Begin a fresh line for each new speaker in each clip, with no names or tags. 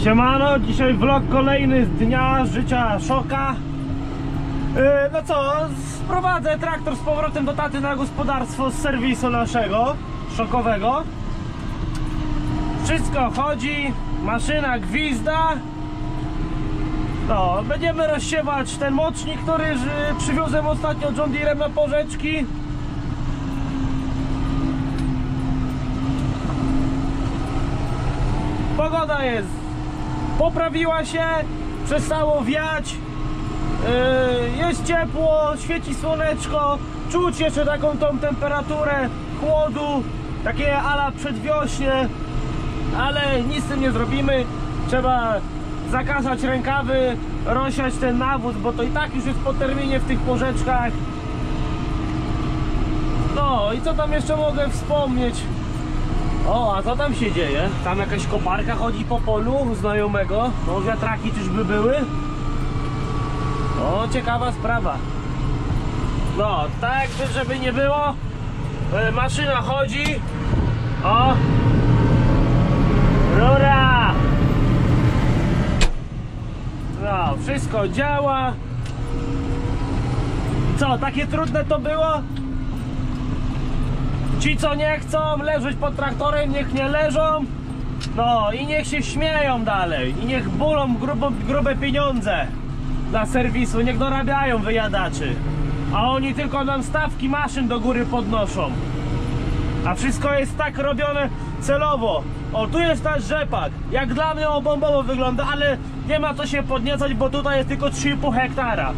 Siemano, dzisiaj vlog kolejny z dnia życia Szoka. No co, sprowadzę traktor z powrotem do taty na gospodarstwo z serwisu naszego szokowego. Wszystko chodzi, maszyna gwizda. No, będziemy rozsiewać ten mocznik, który przywiozłem ostatnio John Deerem na porzeczki. Pogoda poprawiła się, przestało wiać, jest ciepło, świeci słoneczko, czuć jeszcze taką tą temperaturę chłodu, takie ala przedwiośnie, ale nic z tym nie zrobimy. Trzeba zakasać rękawy, rozsiać ten nawóz, bo to i tak już jest po terminie w tych porzeczkach. No i co tam jeszcze mogę wspomnieć? O, a co tam się dzieje? Tam jakaś koparka chodzi po polu znajomego. No, wiatraki czyżby były? O, ciekawa sprawa. No, tak żeby nie było, maszyna chodzi. O! Rura! No, wszystko działa. Co, takie trudne to było? Ci, co nie chcą leżeć pod traktorem, niech nie leżą. No i niech się śmieją dalej. I niech bulą grube pieniądze dla serwisu. Niech dorabiają wyjadaczy. A oni tylko nam stawki maszyn do góry podnoszą. A wszystko jest tak robione celowo. O, tu jest nasz rzepak. Jak dla mnie bombowo wygląda, ale nie ma co się podniecać, bo tutaj jest tylko 3,5 hektara.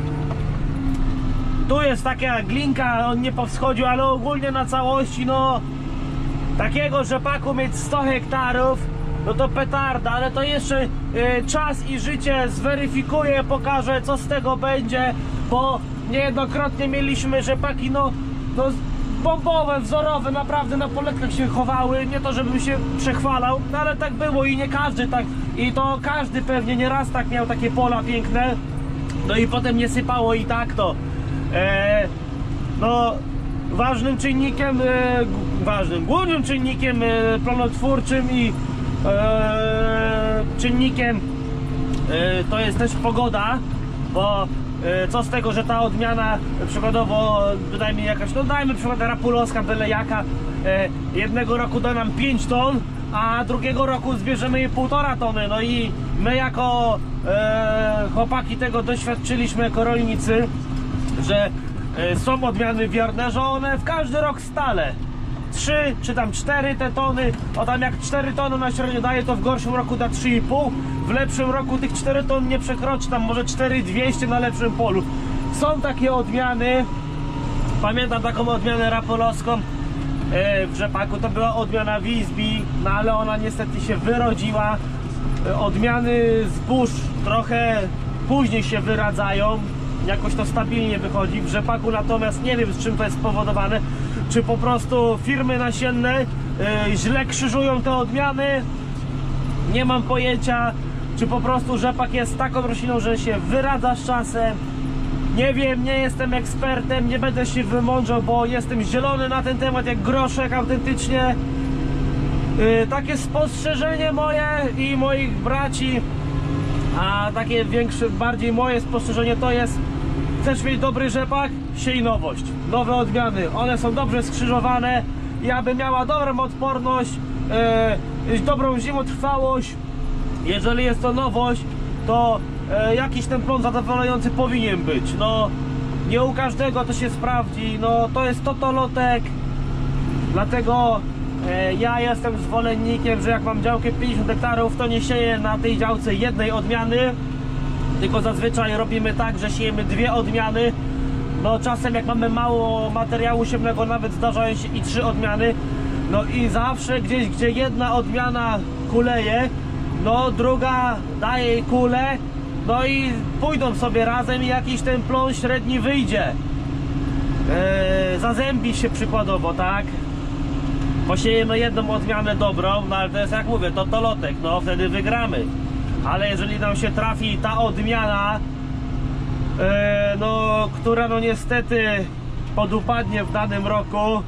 Tu jest taka glinka, on nie powschodził, ale ogólnie na całości, no takiego rzepaku mieć 100 hektarów, no to petarda, ale to jeszcze czas i życie zweryfikuje, pokaże, co z tego będzie, bo niejednokrotnie mieliśmy rzepaki, no bombowe, wzorowe, naprawdę na poletkach się chowały, nie to żebym się przechwalał, no ale tak było i nie każdy tak, i to każdy pewnie nie raz tak miał takie pola piękne, no i potem nie sypało i tak to. No, głównym czynnikiem plonotwórczym i czynnikiem to jest też pogoda, bo co z tego, że ta odmiana przykładowo, dajmy jakaś, no dajmy przykład rapulowska, byle jaka, jednego roku da nam 5 ton, a drugiego roku zbierzemy jej 1,5 tony. No i my jako chłopaki tego doświadczyliśmy jako rolnicy, że są odmiany wierne, że one w każdy rok stale 3 czy tam 4 te tony, o tam jak 4 tony na średnio daje, to w gorszym roku da 3,5, w lepszym roku tych 4 ton nie przekroczy, tam może 4,200 na lepszym polu. Są takie odmiany, pamiętam taką odmianę rapolowską w rzepaku, to była odmiana Wisby, no ale ona niestety się wyrodziła. Odmiany zbóż trochę później się wyradzają, jakoś to stabilnie wychodzi. W rzepaku natomiast nie wiem, z czym to jest spowodowane. Czy po prostu firmy nasienne źle krzyżują te odmiany, nie mam pojęcia. Czy po prostu rzepak jest taką rośliną, że się wyradza z czasem. Nie wiem, nie jestem ekspertem, nie będę się wymądrzał, bo jestem zielony na ten temat jak groszek autentycznie. Takie spostrzeżenie moje i moich braci, a takie większe, bardziej moje spostrzeżenie to jest: chcesz mieć dobry rzepak? Siej nowość, nowe odmiany, one są dobrze skrzyżowane i aby miała dobrą odporność, dobrą zimotrwałość. Jeżeli jest to nowość, to jakiś ten plon zadowalający powinien być. No nie u każdego to się sprawdzi, no to jest totolotek, dlatego ja jestem zwolennikiem, że jak mam działkę 50 hektarów, to nie sieję na tej działce jednej odmiany, tylko zazwyczaj robimy tak, że siejemy 2 odmiany. No czasem jak mamy mało materiału siewnego, nawet zdarzają się i 3 odmiany. No i zawsze gdzieś, gdzie jedna odmiana kuleje, no druga daje jej kulę, no i pójdą sobie razem i jakiś ten plon średni wyjdzie. Zazębi się przykładowo, tak? Posiejemy jedną odmianę dobrą, no ale to jest, jak mówię, to lotek, no wtedy wygramy. Ale jeżeli nam się trafi ta odmiana, no która no niestety podupadnie w danym roku,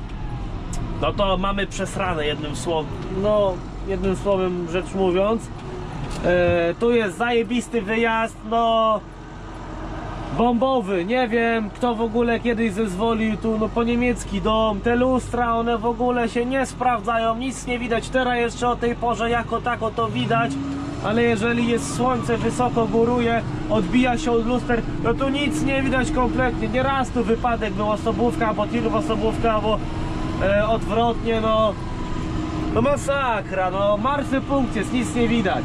no to mamy przesrane, jednym słowem rzecz mówiąc. Tu jest zajebisty wyjazd, no bombowy, nie wiem kto w ogóle kiedyś zezwolił tu, no po niemiecki dom, te lustra, one w ogóle się nie sprawdzają, nic nie widać, teraz jeszcze o tej porze jako tako to widać, ale jeżeli jest słońce, wysoko góruje, odbija się od luster, no tu nic nie widać kompletnie, nieraz tu wypadek był osobówka, albo tir osobówka, albo odwrotnie, no masakra, no martwy punkt jest, nic nie widać.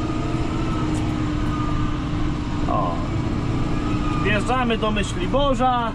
O. Wjeżdżamy do Myśliborza.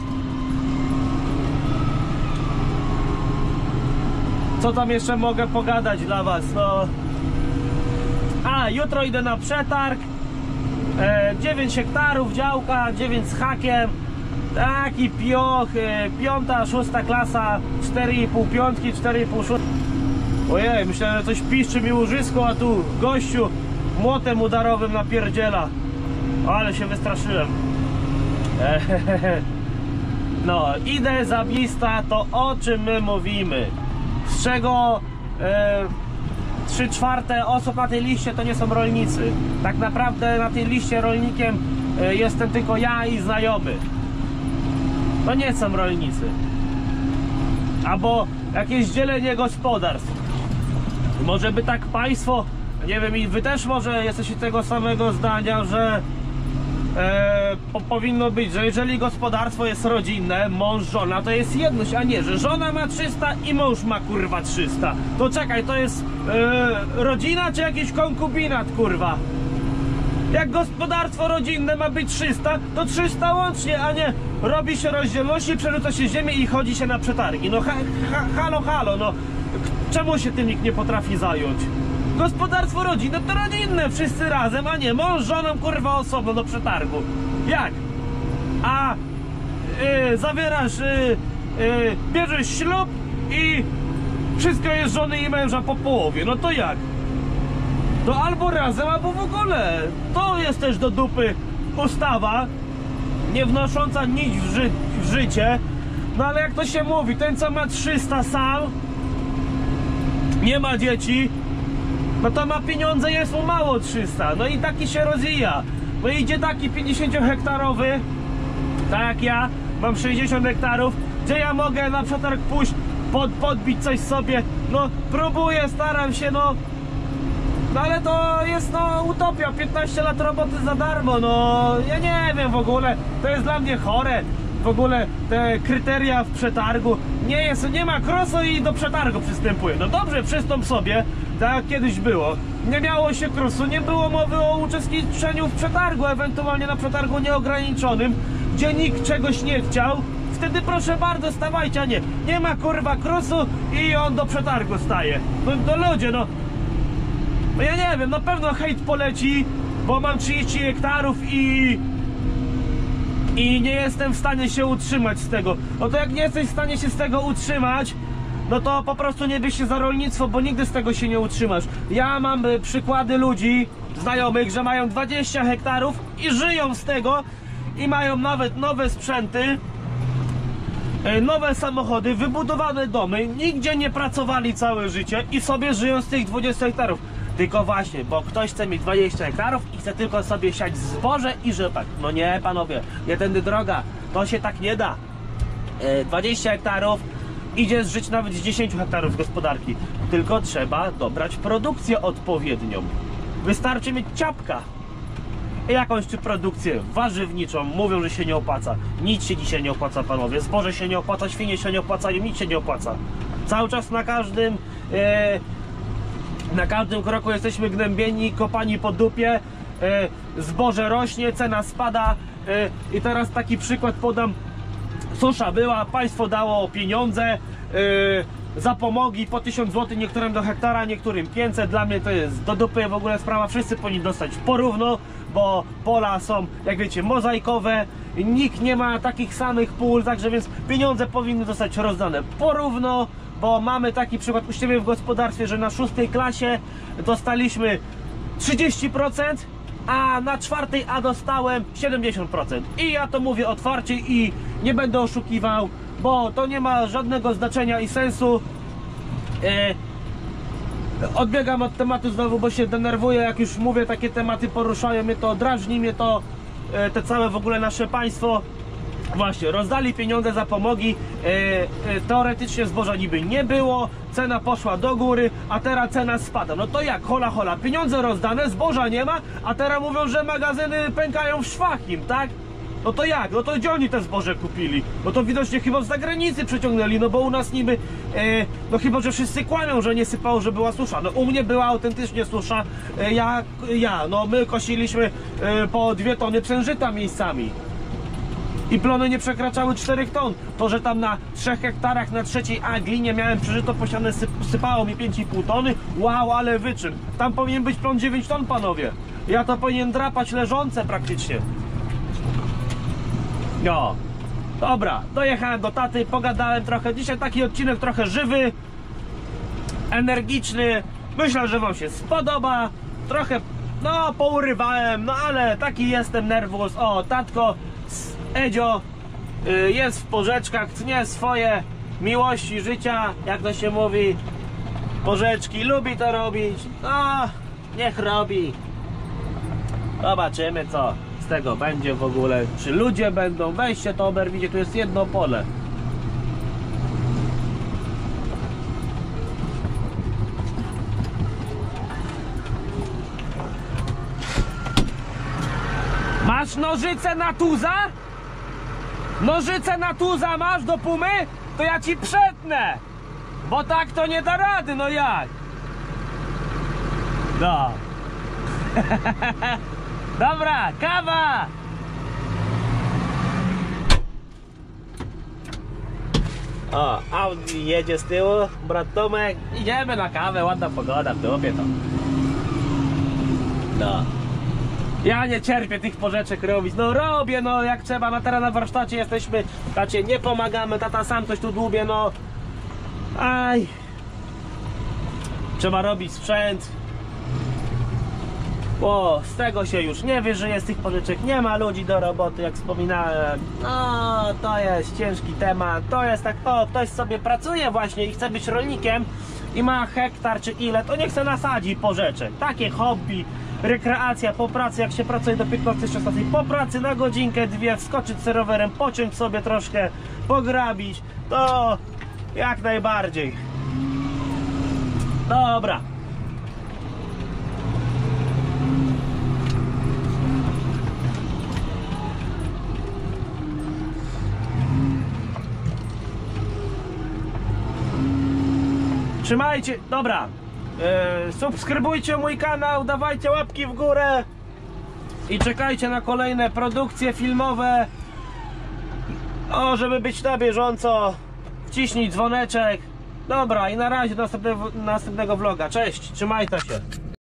Co tam jeszcze mogę pogadać dla was? No. Jutro idę na przetarg. 9 hektarów działka, 9 z hakiem. Taki pioch, 5., 6. klasa, 4,5 piątki, 4,5 6. Ojej, myślałem, że coś piszczy mi łożysko, a tu gościu młotem udarowym napierdziela. Ale się wystraszyłem. No, idę za lista, to o czym my mówimy? Z czego 3/4 osób na tej liście to nie są rolnicy. Tak naprawdę na tej liście rolnikiem jestem tylko ja i znajomy. To nie są rolnicy. Albo jakieś dzielenie gospodarstw. Może by tak państwo, nie wiem, i wy też może jesteście tego samego zdania, że powinno być, że jeżeli gospodarstwo jest rodzinne, mąż, żona, to jest jedność, a nie, że żona ma 300 i mąż ma kurwa 300. To czekaj, to jest rodzina czy jakiś konkubinat, kurwa? Jak gospodarstwo rodzinne ma być 300, to 300 łącznie, a nie robi się rozdzielności, przerzuca się ziemię i chodzi się na przetargi. No halo, no czemu się tym nikt nie potrafi zająć? Gospodarstwo rodzinne to rodzinne, wszyscy razem, a nie mąż, żoną, kurwa, osobno do przetargu. Jak? A zawierasz, bierzesz ślub i wszystko jest żony i męża po połowie, no to jak? To albo razem, albo w ogóle. To jest też do dupy ustawa, nie wnosząca nic w życie. No ale jak to się mówi, ten co ma 300 sam, nie ma dzieci, no to ma pieniądze, jest mu mało 300. No i taki się rozwija. No i idzie taki 50-hektarowy, tak jak ja, mam 60 hektarów, gdzie ja mogę na przetarg pójść, podbić coś sobie. No próbuję, staram się, no ale to jest no utopia, 15 lat roboty za darmo, no ja nie wiem w ogóle, to jest dla mnie chore. W ogóle te kryteria w przetargu, nie ma krosu i do przetargu przystępuje. No dobrze, przystąp sobie, tak jak kiedyś było. Nie miało się krosu, nie było mowy o uczestniczeniu w przetargu, ewentualnie na przetargu nieograniczonym, gdzie nikt czegoś nie chciał. Wtedy proszę bardzo, stawajcie, a nie ma kurwa krosu i on do przetargu staje. No to ludzie, no ja nie wiem, na pewno hejt poleci, bo mam 30 hektarów i nie jestem w stanie się utrzymać z tego. No to jak nie jesteś w stanie się z tego utrzymać, no to po prostu nie bierz się za rolnictwo, bo nigdy z tego się nie utrzymasz. Ja mam przykłady ludzi, znajomych, że mają 20 hektarów i żyją z tego i mają nawet nowe sprzęty, nowe samochody, wybudowane domy, nigdzie nie pracowali całe życie i sobie żyją z tych 20 hektarów. Tylko właśnie, bo ktoś chce mieć 20 hektarów i chce tylko sobie siać zboże i rzepak. No nie, panowie, nie tędy droga, to się tak nie da. 20 hektarów, idzie żyć nawet z 10 hektarów gospodarki. Tylko trzeba dobrać produkcję odpowiednią. Wystarczy mieć ciapka. Jakąś czy produkcję warzywniczą, mówią, że się nie opłaca. Nic się dzisiaj nie opłaca, panowie. Zboże się nie opłaca, świnie się nie opłacają, nic się nie opłaca. Cały czas na każdym kroku jesteśmy gnębieni, kopani po dupie, zboże rośnie, cena spada i teraz taki przykład podam. Susza była, państwo dało pieniądze, zapomogi po 1000 zł, niektórym do hektara, niektórym 500. Dla mnie to jest do dupy w ogóle sprawa, wszyscy powinni dostać porówno, bo pola są, jak wiecie, mozaikowe, nikt nie ma takich samych pól, także więc pieniądze powinny zostać rozdane porówno, bo mamy taki przykład u siebie w gospodarstwie, że na 6. klasie dostaliśmy 30%, a na 4. A dostałem 70%. I ja to mówię otwarcie i nie będę oszukiwał, bo to nie ma żadnego znaczenia i sensu. odbiegam od tematu znowu, bo się denerwuję, jak już mówię, takie tematy poruszają mnie to, drażni mnie to, te całe w ogóle nasze państwo. Właśnie, rozdali pieniądze za pomogi, teoretycznie zboża niby nie było, cena poszła do góry, a teraz cena spada. No to jak? Hola hola, pieniądze rozdane, zboża nie ma, a teraz mówią, że magazyny pękają w szwach im, tak? No to jak? No to gdzie oni te zboże kupili? No to widocznie chyba z zagranicy przeciągnęli, no bo u nas niby, no chyba, że wszyscy kłamią, że nie sypało, że była susza. No u mnie była autentycznie susza, no my kosiliśmy po 2 tony psężyta miejscami. I plony nie przekraczały 4 ton. To, że tam na 3 hektarach na 3. glinie miałem przeżyto posiane, sypało mi 5,5 tony. Wow, ale wyczyn. Tam powinien być plon 9 ton, panowie. Ja to powinien drapać leżące praktycznie. No. Dobra, dojechałem do taty, pogadałem trochę. Dzisiaj taki odcinek trochę żywy, energiczny. Myślę, że wam się spodoba. Trochę, no, pourywałem, no ale taki jestem nerwus. O, tatko Edzio jest w porzeczkach, tnie swoje miłości życia, jak to się mówi, porzeczki, lubi to robić, no niech robi. Zobaczymy, co z tego będzie w ogóle, czy ludzie będą, weźcie to oberwicie, tu jest jedno pole. Masz nożyce na tuza? Nożyce na tuza masz do pumy? To ja ci przetnę! Bo tak to nie da rady, no jak? No. Dobra, kawa! O, Audi jedzie z tyłu, brat Tomek. Idziemy na kawę, ładna pogoda, w dupie to. No. Ja nie cierpię tych porzeczek robić, no robię, no jak trzeba, no teraz na warsztacie jesteśmy, tacie, nie pomagamy, tata sam coś tu dłubie, no. Aj. Trzeba robić sprzęt. Bo z tego się już nie wyżyje, z tych pożyczek nie ma ludzi do roboty, jak wspominałem. No, to jest ciężki temat, to jest tak, o, ktoś sobie pracuje właśnie i chce być rolnikiem i ma hektar czy ile, to niech se nasadzi porzeczek. Takie hobby, rekreacja po pracy, jak się pracuje do 15-16, po pracy na godzinkę, 2, wskoczyć z rowerem, pociąć sobie troszkę, pograbić, to jak najbardziej. Dobra. Trzymajcie, dobra, subskrybujcie mój kanał, dawajcie łapki w górę i czekajcie na kolejne produkcje filmowe. O, żeby być na bieżąco, wciśnij dzwoneczek. Dobra, i na razie do następnego vloga. Cześć, trzymajcie się.